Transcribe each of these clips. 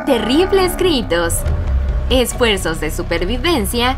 terribles gritos, esfuerzos de supervivencia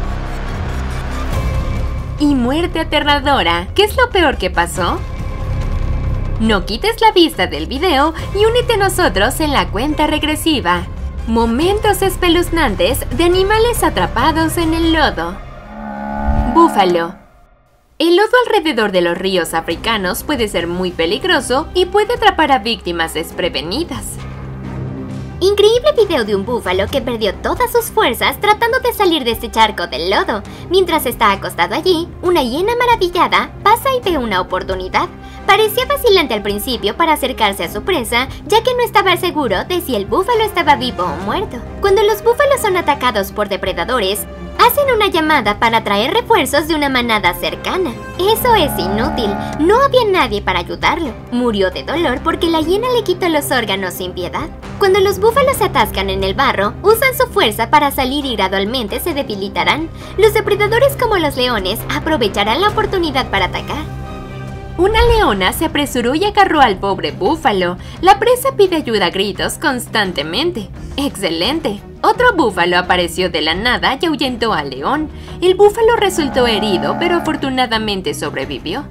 y muerte aterradora. ¿Qué es lo peor que pasó? No quites la vista del video y únete a nosotros en la cuenta regresiva. Momentos espeluznantes de animales atrapados en el lodo. Búfalo. El lodo alrededor de los ríos africanos puede ser muy peligroso y puede atrapar a víctimas desprevenidas. Increíble video de un búfalo que perdió todas sus fuerzas tratando de salir de este charco del lodo. Mientras está acostado allí, una hiena maravillada pasa y ve una oportunidad. Parecía vacilante al principio para acercarse a su presa, ya que no estaba seguro de si el búfalo estaba vivo o muerto. Cuando los búfalos son atacados por depredadores, hacen una llamada para traer refuerzos de una manada cercana. Eso es inútil, no había nadie para ayudarlo. Murió de dolor porque la hiena le quitó los órganos sin piedad. Cuando los búfalos se atascan en el barro, usan su fuerza para salir y gradualmente se debilitarán. Los depredadores como los leones aprovecharán la oportunidad para atacar. Una leona se apresuró y agarró al pobre búfalo. La presa pide ayuda a gritos constantemente. ¡Excelente! Otro búfalo apareció de la nada y ahuyentó al león. El búfalo resultó herido, pero afortunadamente sobrevivió.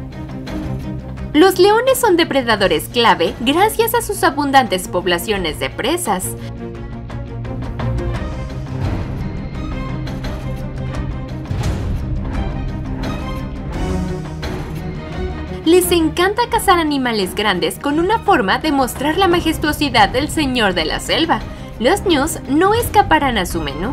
Los leones son depredadores clave gracias a sus abundantes poblaciones de presas. Les encanta cazar animales grandes con una forma de mostrar la majestuosidad del señor de la selva. Los ñus no escaparán a su menú.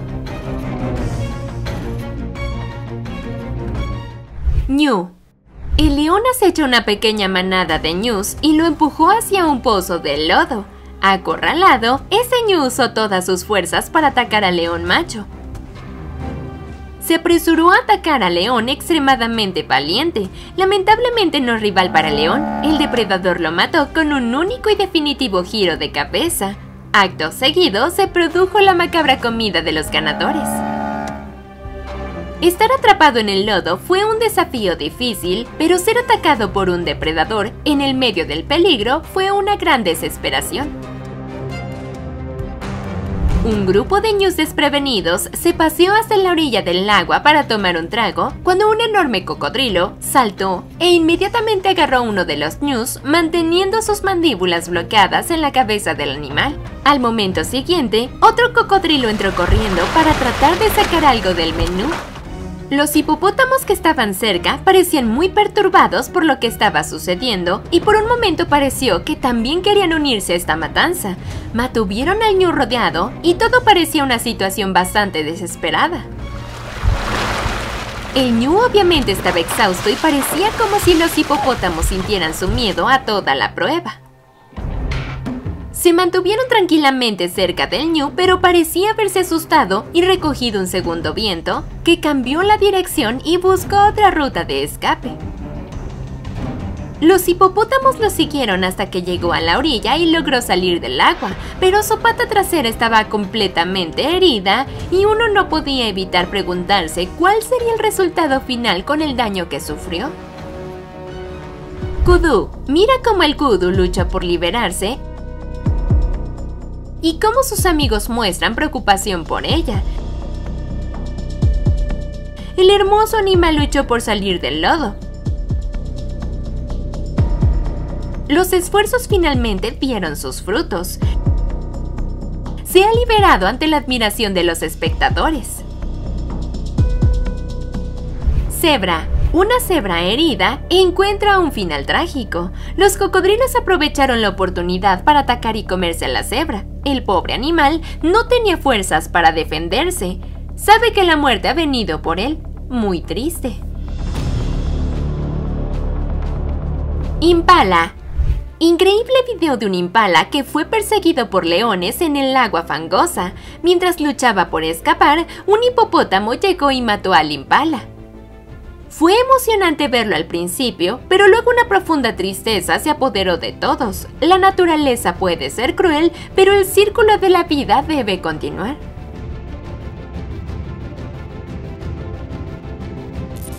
Ñu. El león acecha una pequeña manada de ñus y lo empujó hacia un pozo de lodo. Acorralado, ese ñu usó todas sus fuerzas para atacar al león macho. Se apresuró a atacar al león extremadamente valiente. Lamentablemente no rival para el león, el depredador lo mató con un único y definitivo giro de cabeza. Acto seguido, se produjo la macabra comida de los ganadores. Estar atrapado en el lodo fue un desafío difícil, pero ser atacado por un depredador en el medio del peligro fue una gran desesperación. Un grupo de ñus desprevenidos se paseó hasta la orilla del agua para tomar un trago cuando un enorme cocodrilo saltó e inmediatamente agarró a uno de los ñus, manteniendo sus mandíbulas bloqueadas en la cabeza del animal. Al momento siguiente, otro cocodrilo entró corriendo para tratar de sacar algo del menú. Los hipopótamos que estaban cerca parecían muy perturbados por lo que estaba sucediendo y por un momento pareció que también querían unirse a esta matanza. Mantuvieron al ñu rodeado y todo parecía una situación bastante desesperada. El ñu obviamente estaba exhausto y parecía como si los hipopótamos sintieran su miedo a toda la prueba. Se mantuvieron tranquilamente cerca del ñu, pero parecía haberse asustado y recogido un segundo viento, que cambió la dirección y buscó otra ruta de escape. Los hipopótamos lo siguieron hasta que llegó a la orilla y logró salir del agua, pero su pata trasera estaba completamente herida y uno no podía evitar preguntarse cuál sería el resultado final con el daño que sufrió. Kudu. Mira cómo el kudu lucha por liberarse y cómo sus amigos muestran preocupación por ella. El hermoso animal luchó por salir del lodo. Los esfuerzos finalmente dieron sus frutos. Se ha liberado ante la admiración de los espectadores. Cebra. Una cebra herida encuentra un final trágico. Los cocodrilos aprovecharon la oportunidad para atacar y comerse a la cebra. El pobre animal no tenía fuerzas para defenderse. Sabe que la muerte ha venido por él. Muy triste. Impala. Increíble video de un impala que fue perseguido por leones en el agua fangosa. Mientras luchaba por escapar, un hipopótamo llegó y mató al impala. Fue emocionante verlo al principio, pero luego una profunda tristeza se apoderó de todos. La naturaleza puede ser cruel, pero el círculo de la vida debe continuar.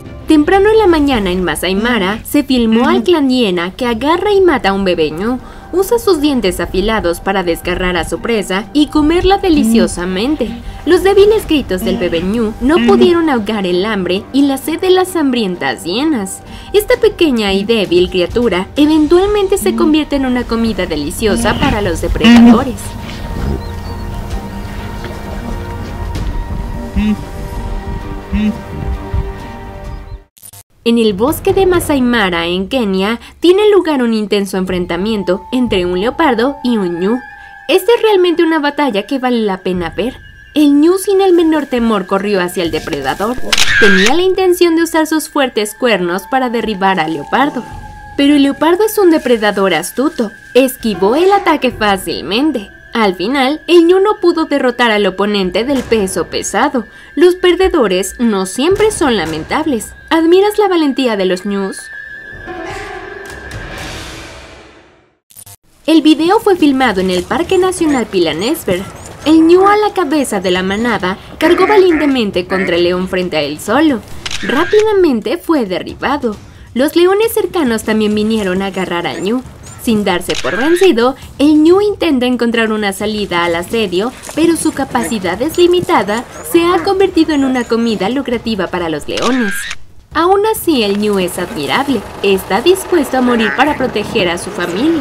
Temprano en la mañana en Masai Mara, se filmó al clan hiena que agarra y mata a un bebé ñu. usa sus dientes afilados para desgarrar a su presa y comerla deliciosamente. Los débiles gritos del bebé ñu no pudieron ahogar el hambre y la sed de las hambrientas hienas. Esta pequeña y débil criatura eventualmente se convierte en una comida deliciosa para los depredadores. En el bosque de Masai Mara, en Kenia, tiene lugar un intenso enfrentamiento entre un leopardo y un ñu. Esta es realmente una batalla que vale la pena ver. El ñu sin el menor temor corrió hacia el depredador. Tenía la intención de usar sus fuertes cuernos para derribar al leopardo. Pero el leopardo es un depredador astuto. Esquivó el ataque fácilmente. Al final, el ñu no pudo derrotar al oponente del peso pesado. Los perdedores no siempre son lamentables. ¿Admiras la valentía de los ñus? El video fue filmado en el Parque Nacional Pilanesberg. El ñu a la cabeza de la manada cargó valientemente contra el león frente a él solo. Rápidamente fue derribado. Los leones cercanos también vinieron a agarrar al ñu. Sin darse por vencido, el ñu intenta encontrar una salida al asedio, pero su capacidad deslimitada se ha convertido en una comida lucrativa para los leones. Aún así, el ñu es admirable. Está dispuesto a morir para proteger a su familia.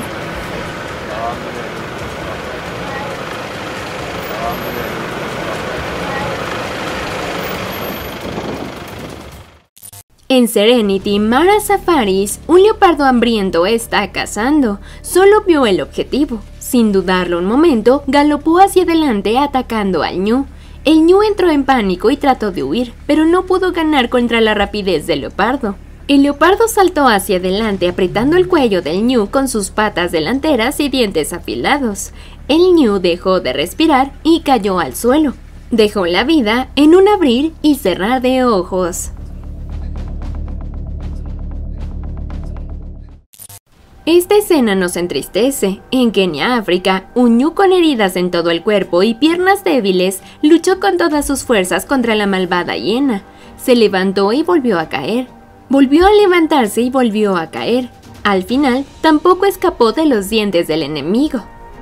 En Serenity Mara Safaris, un leopardo hambriento está cazando. Solo vio el objetivo. Sin dudarlo un momento, galopó hacia adelante atacando al ñu. El ñu entró en pánico y trató de huir, pero no pudo ganar contra la rapidez del leopardo. El leopardo saltó hacia adelante apretando el cuello del ñu con sus patas delanteras y dientes afilados. El ñu dejó de respirar y cayó al suelo. Dejó la vida en un abrir y cerrar de ojos. Esta escena nos entristece. En Kenia, África, un ñu con heridas en todo el cuerpo y piernas débiles luchó con todas sus fuerzas contra la malvada hiena. Se levantó y volvió a caer. Volvió a levantarse y volvió a caer. Al final, tampoco escapó de los dientes del enemigo.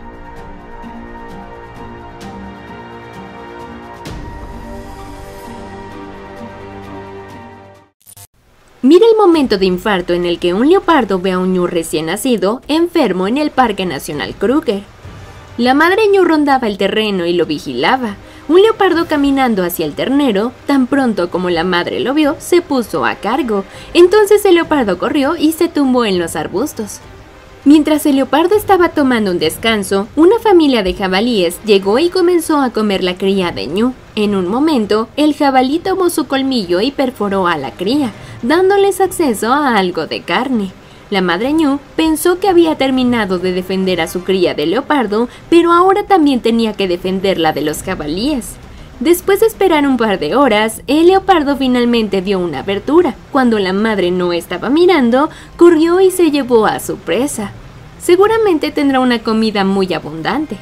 Mira el momento de infarto en el que un leopardo ve a un ñu recién nacido enfermo en el Parque Nacional Kruger. La madre ñu rondaba el terreno y lo vigilaba. Un leopardo caminando hacia el ternero, tan pronto como la madre lo vio, se puso a cargo. Entonces el leopardo corrió y se tumbó en los arbustos. Mientras el leopardo estaba tomando un descanso, una familia de jabalíes llegó y comenzó a comer la cría de ñu. En un momento, el jabalí tomó su colmillo y perforó a la cría, dándoles acceso a algo de carne. La madre ñu pensó que había terminado de defender a su cría de leopardo, pero ahora también tenía que defenderla de los jabalíes. Después de esperar un par de horas, el leopardo finalmente vio una abertura. Cuando la madre no estaba mirando, corrió y se llevó a su presa. Seguramente tendrá una comida muy abundante.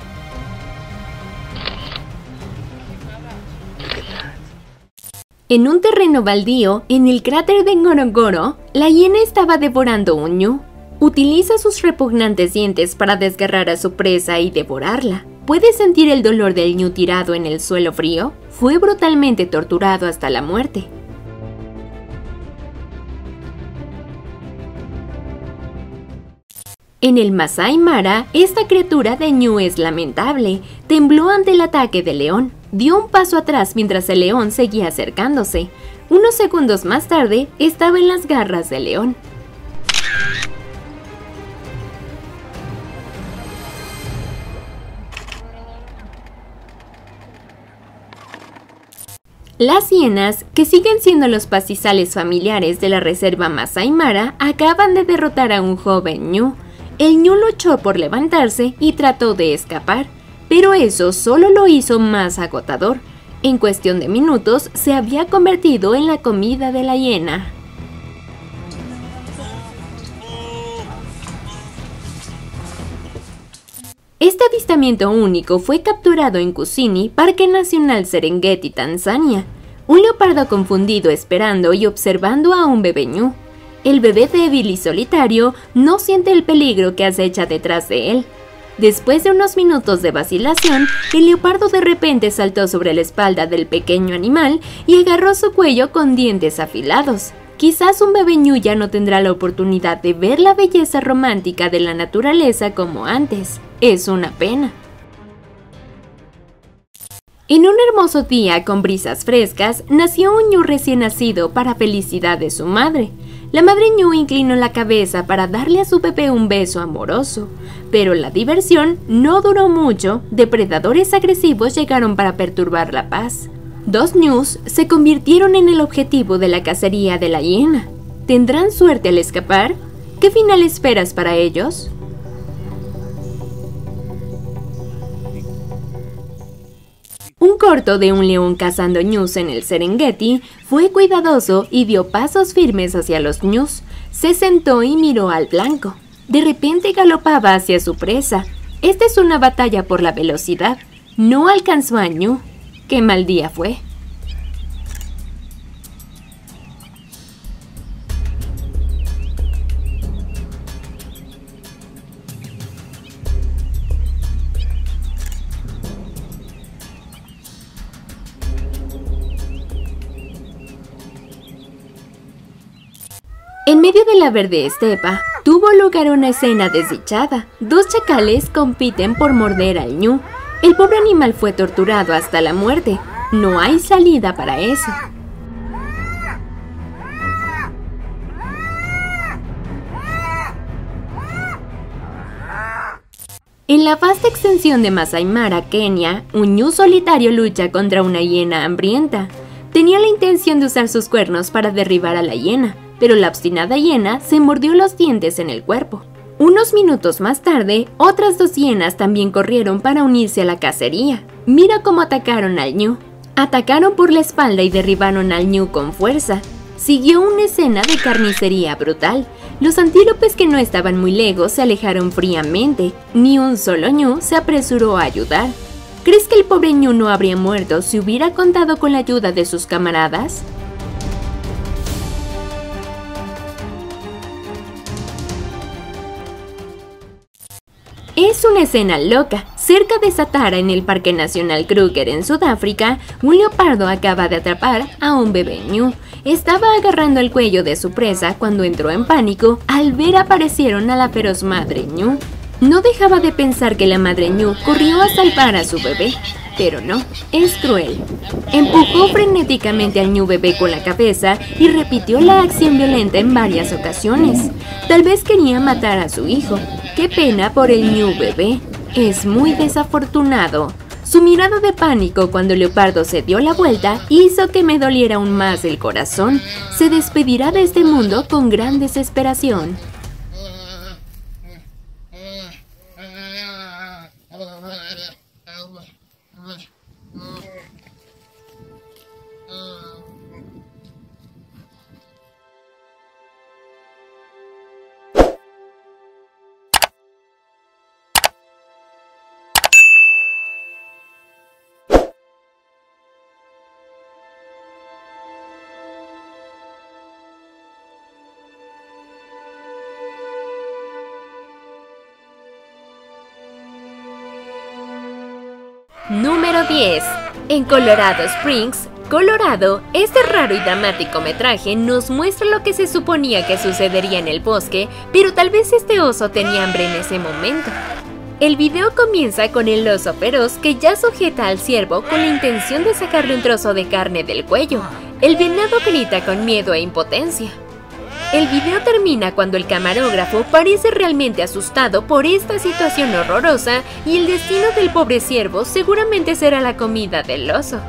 En un terreno baldío, en el cráter de Ngorongoro, la hiena estaba devorando un ñu. Utiliza sus repugnantes dientes para desgarrar a su presa y devorarla. ¿Puedes sentir el dolor del ñu tirado en el suelo frío? Fue brutalmente torturado hasta la muerte. En el Masai Mara, esta criatura de ñu es lamentable. Tembló ante el ataque del león. Dio un paso atrás mientras el león seguía acercándose. Unos segundos más tarde, estaba en las garras del león. Las hienas, que siguen siendo los pastizales familiares de la reserva Masai Mara, acaban de derrotar a un joven ñu. El ñu luchó por levantarse y trató de escapar, pero eso solo lo hizo más agotador. En cuestión de minutos, se había convertido en la comida de la hiena. Este avistamiento único fue capturado en Kusini, Parque Nacional Serengeti, Tanzania. Un leopardo confundido esperando y observando a un bebé ñu. El bebé débil y solitario no siente el peligro que acecha detrás de él. Después de unos minutos de vacilación, el leopardo de repente saltó sobre la espalda del pequeño animal y agarró su cuello con dientes afilados. Quizás un bebé ñu ya no tendrá la oportunidad de ver la belleza romántica de la naturaleza como antes. Es una pena. En un hermoso día con brisas frescas, nació un ñu recién nacido para felicidad de su madre. La madre ñu inclinó la cabeza para darle a su bebé un beso amoroso, pero la diversión no duró mucho. Depredadores agresivos llegaron para perturbar la paz. Dos ñus se convirtieron en el objetivo de la cacería de la hiena. ¿Tendrán suerte al escapar? ¿Qué final esperas para ellos? Un corto de un león cazando ñus en el Serengeti fue cuidadoso y dio pasos firmes hacia los ñus. Se sentó y miró al blanco. De repente galopaba hacia su presa. Esta es una batalla por la velocidad. No alcanzó a ñu. ¡Qué mal día fue! En medio de la verde estepa, tuvo lugar una escena desdichada. Dos chacales compiten por morder al ñu. El pobre animal fue torturado hasta la muerte. No hay salida para eso. En la vasta extensión de Masai Mara, Kenia, un ñu solitario lucha contra una hiena hambrienta. Tenía la intención de usar sus cuernos para derribar a la hiena, pero la obstinada hiena se mordió los dientes en el cuerpo. Unos minutos más tarde, otras dos hienas también corrieron para unirse a la cacería. Mira cómo atacaron al ñu. Atacaron por la espalda y derribaron al ñu con fuerza. Siguió una escena de carnicería brutal. Los antílopes que no estaban muy lejos se alejaron fríamente. Ni un solo ñu se apresuró a ayudar. ¿Crees que el pobre ñu no habría muerto si hubiera contado con la ayuda de sus camaradas? Es una escena loca. Cerca de Satara, en el Parque Nacional Kruger en Sudáfrica, un leopardo acaba de atrapar a un bebé ñu. Estaba agarrando el cuello de su presa cuando entró en pánico al ver aparecieron a la feroz madre ñu. No dejaba de pensar que la madre ñu corrió a salvar a su bebé, pero no, es cruel. Empujó frenéticamente al ñu bebé con la cabeza y repitió la acción violenta en varias ocasiones. Tal vez quería matar a su hijo. Qué pena por el ñu bebé. Es muy desafortunado. Su mirada de pánico cuando el leopardo se dio la vuelta hizo que me doliera aún más el corazón. Se despedirá de este mundo con gran desesperación. Número 10. En Colorado Springs, Colorado, este raro y dramático metraje nos muestra lo que se suponía que sucedería en el bosque, pero tal vez este oso tenía hambre en ese momento. El video comienza con el oso feroz que ya sujeta al ciervo con la intención de sacarle un trozo de carne del cuello. El venado grita con miedo e impotencia. El video termina cuando el camarógrafo parece realmente asustado por esta situación horrorosa y el destino del pobre ciervo seguramente será la comida del oso.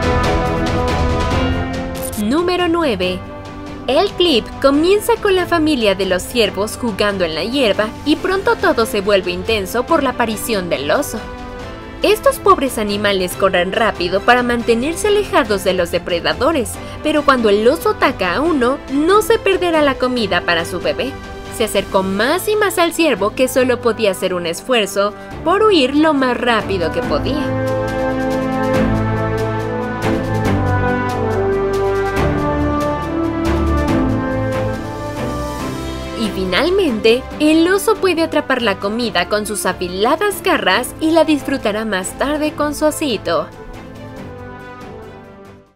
Número 9. El clip comienza con la familia de los ciervos jugando en la hierba y pronto todo se vuelve intenso por la aparición del oso. Estos pobres animales corren rápido para mantenerse alejados de los depredadores, pero cuando el oso ataca a uno, no se perderá la comida para su bebé. Se acercó más y más al ciervo que solo podía hacer un esfuerzo por huir lo más rápido que podía. Finalmente, el oso puede atrapar la comida con sus afiladas garras y la disfrutará más tarde con su osito.